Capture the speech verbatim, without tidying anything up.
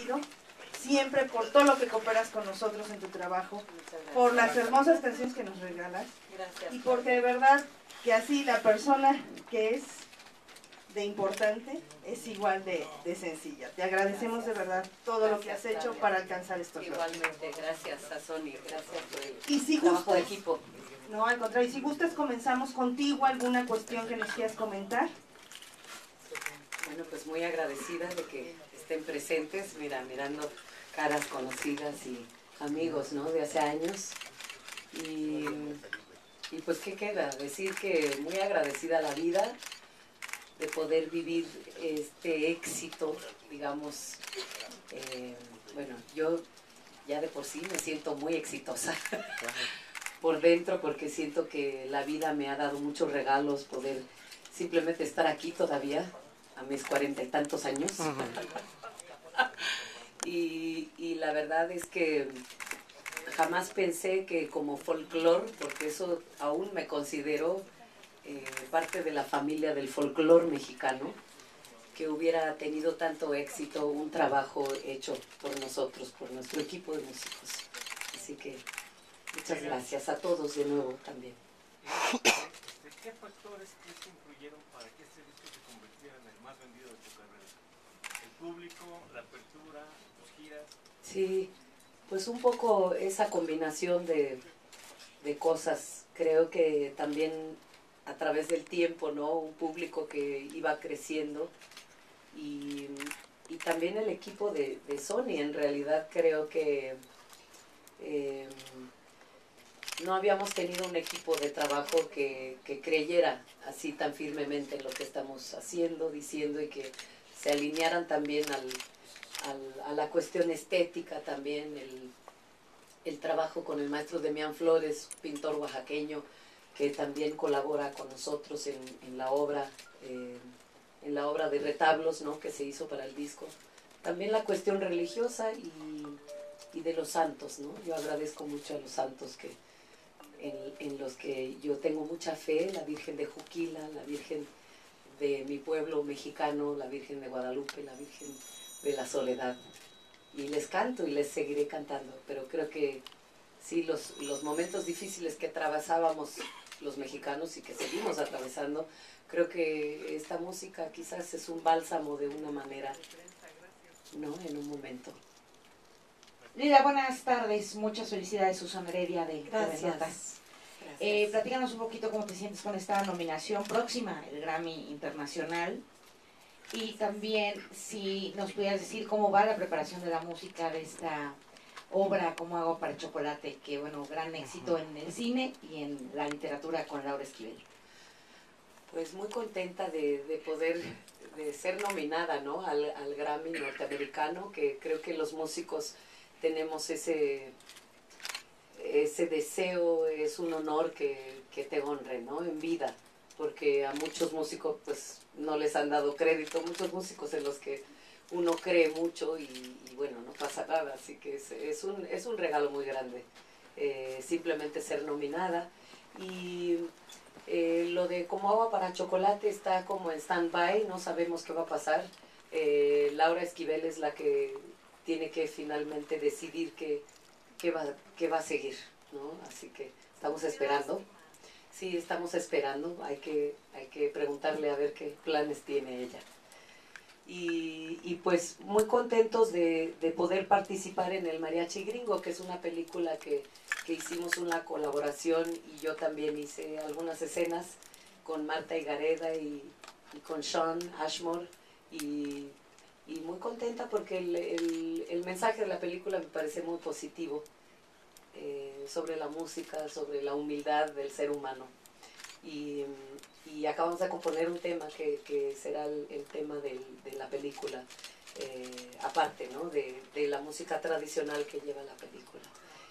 agradecido siempre por todo lo que cooperas con nosotros en tu trabajo, por las hermosas canciones que nos regalas. Gracias. Y porque de verdad que así la persona que es de importante es igual de, de sencilla. Te agradecemos Gracias. de verdad todo Gracias, lo que has hecho Tania. para alcanzar estos logros. Igualmente, gracias a Sony, gracias por el Y si trabajo gustas, de equipo. No, al contrario, y si gustas comenzamos contigo, alguna cuestión que nos quieras comentar. Bueno, pues muy agradecida de que estén presentes, mira, mirando caras conocidas y amigos, ¿no? De hace años. Y, y pues, ¿qué queda? Decir que muy agradecida a la vida de poder vivir este éxito, digamos, eh, bueno, yo ya de por sí me siento muy exitosa por dentro, porque siento que la vida me ha dado muchos regalos, poder simplemente estar aquí todavía, a mis cuarenta y tantos años. y, y la verdad es que jamás pensé que como folclore, porque eso aún me considero eh, parte de la familia del folclore mexicano, que hubiera tenido tanto éxito un trabajo hecho por nosotros, por nuestro equipo de músicos. Así que muchas gracias a todos de nuevo también. ¿Qué factores crees que influyeron para que este disco se convirtiera en el más vendido de tu carrera? ¿El público, la apertura, tus giras? Sí, pues un poco esa combinación de, de cosas. Creo que también a través del tiempo, ¿no? Un público que iba creciendo y, y también el equipo de, de Sony. En realidad creo que eh, no habíamos tenido un equipo de trabajo que, que creyera así tan firmemente en lo que estamos haciendo, diciendo, y que se alinearan también al, al, a la cuestión estética también, el, el trabajo con el maestro Demián Flores, pintor oaxaqueño, que también colabora con nosotros en, en la obra, eh, en la obra de retablos, ¿no? Que se hizo para el disco. También la cuestión religiosa y, y de los santos, ¿no? Yo agradezco mucho a los santos que En, en los que yo tengo mucha fe, la Virgen de Juquila, la Virgen de mi pueblo mexicano, la Virgen de Guadalupe, la Virgen de la Soledad. Y les canto y les seguiré cantando, pero creo que sí, los, los momentos difíciles que atravesábamos los mexicanos y que seguimos atravesando, creo que esta música quizás es un bálsamo de una manera, ¿no? En un momento. Lila, buenas tardes, muchas felicidades, Susana Heredia de Gracias. T V Notas. Eh, platícanos un poquito cómo te sientes con esta nominación próxima, el Grammy Internacional, y también si nos pudieras decir cómo va la preparación de la música de esta obra, Como Agua para Chocolate, que bueno, gran éxito en el cine y en la literatura con Laura Esquivel. Pues muy contenta de, de poder, de ser nominada, ¿no? al, al Grammy norteamericano, que creo que los músicos tenemos ese, ese deseo, es un honor que, que te honre, ¿no? En vida, porque a muchos músicos pues no les han dado crédito, muchos músicos en los que uno cree mucho y, y bueno, no pasa nada, así que es, es, un, es un regalo muy grande, eh, simplemente ser nominada. Y eh, lo de Como Agua para Chocolate está como en stand-by, no sabemos qué va a pasar. eh, Laura Esquivel es la que tiene que finalmente decidir qué, qué, va, qué va a seguir, ¿no? Así que estamos esperando. Sí, estamos esperando. Hay que, hay que preguntarle a ver qué planes tiene ella. Y, y pues muy contentos de, de poder participar en El Mariachi Gringo, que es una película que, que hicimos una colaboración y yo también hice algunas escenas con Marta Higareda y, y con Sean Ashmore. Y, y muy contenta porque el, el, el mensaje de la película me parece muy positivo, eh, sobre la música, sobre la humildad del ser humano. Y, y acabamos de componer un tema que, que será el, el tema del, de la película, eh, aparte, ¿no? de, de la música tradicional que lleva la película.